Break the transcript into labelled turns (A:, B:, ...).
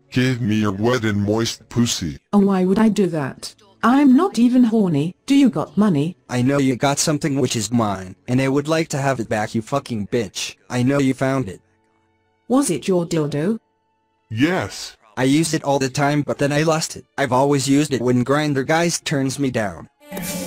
A: Give me your wet and moist pussy.
B: Oh, why would I do that? I'm not even horny. Do you got money?
C: I know you got something which is mine, and I would like to have it back, you fucking bitch. I know you found it.
B: Was it your dildo?
A: Yes.
C: I used it all the time, but then I lost it. I've always used it when Grindr guys turns me down.